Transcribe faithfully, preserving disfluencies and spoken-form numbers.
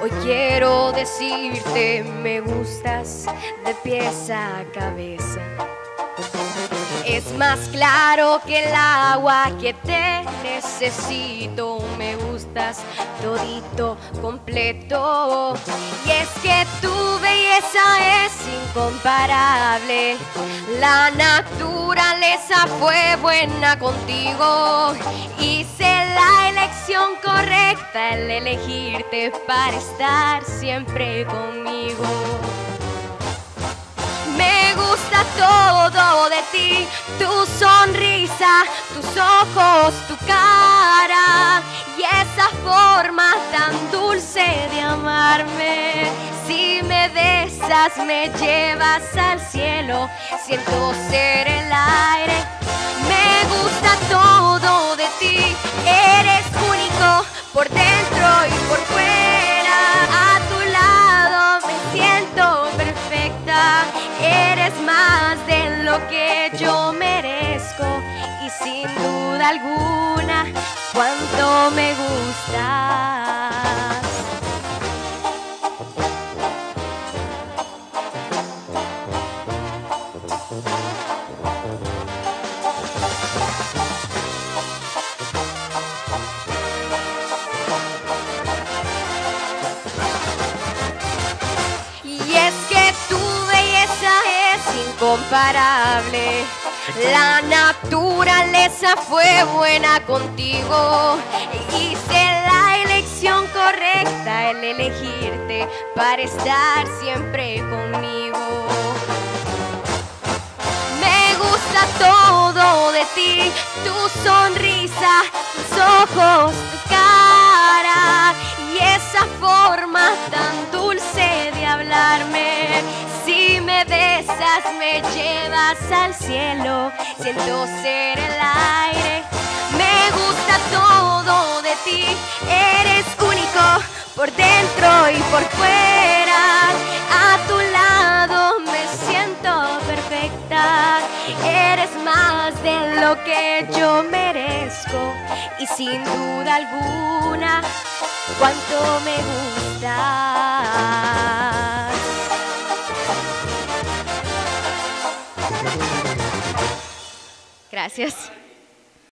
Hoy quiero decirte, me gustas de pies a cabeza. Es más claro que el agua que te necesito. Me gustas todito, completo. Y es que tu belleza es incomparable. La naturaleza fue buena contigo. Hice la elección correcta al elegirte para estar siempre conmigo. Me gusta todo de ti, tu sonrisa, tus ojos, tu cara y esa forma tan dulce de amarme. Si me besas me llevas al cielo, siento ser el aire. Me gusta todo de ti, eres único por dentro y por fuera. A tu lado me siento perfecta. Eres más de lo que yo merezco y sin duda alguna cuánto me gustas. Y es que tu belleza es incomparable. La naturaleza fue buena contigo. Hice la elección correcta al elegirte para estar siempre conmigo. Me gusta todo de ti, tu sonrisa, tus ojos, tu cara y esa forma tan dulce de hablarme. Si me besas me llevas al cielo, siento ser el aire. Me gusta todo de ti, eres único por dentro y por fuera. A tu lado me siento perfecta. Eres más de lo que yo merezco y sin duda alguna cuánto me gustas. Gracias.